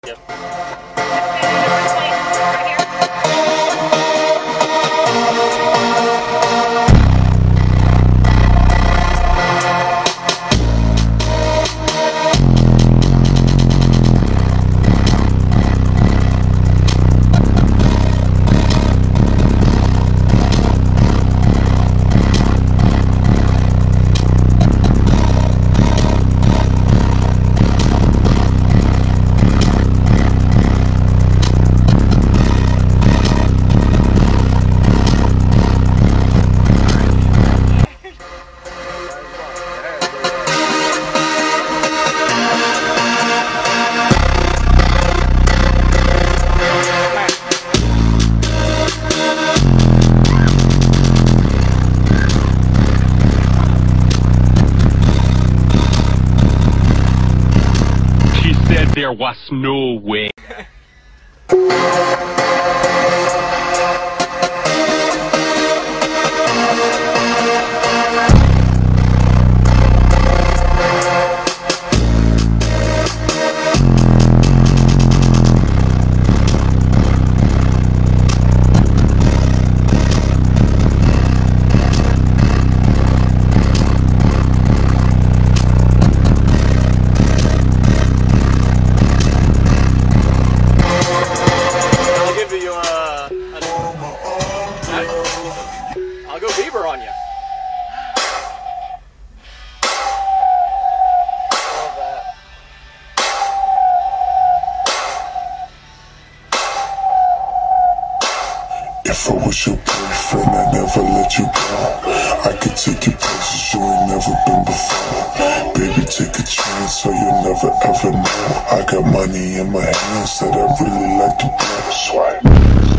Yep. There was no way. I'll go beaver on you. If I was your boyfriend, I'd never let you go. I could take you places you ain't never been before. Baby, take a chance so you'll never ever know. I got money in my hands that I really like to blow. Swipe.